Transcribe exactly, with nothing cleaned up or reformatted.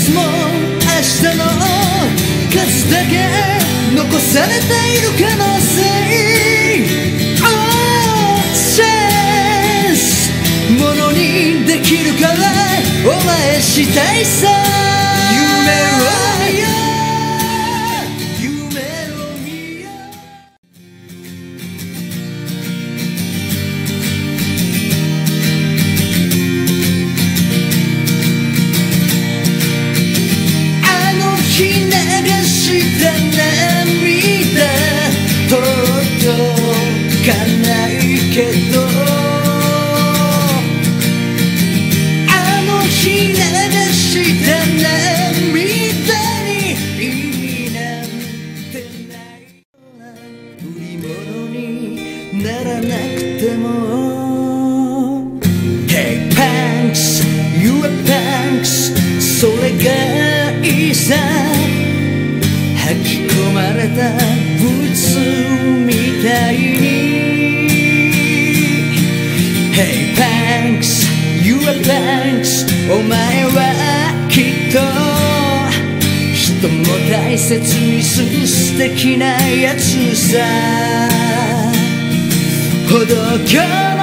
日も明日の数だけ残されている可能性 Oh chance ものにできるからお前したいさ夢を見よう夢を見ようあの日流した涙届かないけどあの日流した涙に意味なんてない売り物にならなくても Hey Punks You are Punks それがいいさ吐き込まれた物みたいに Hey Punks You are Punks お前はきっと人も大切にする素敵なやつさほど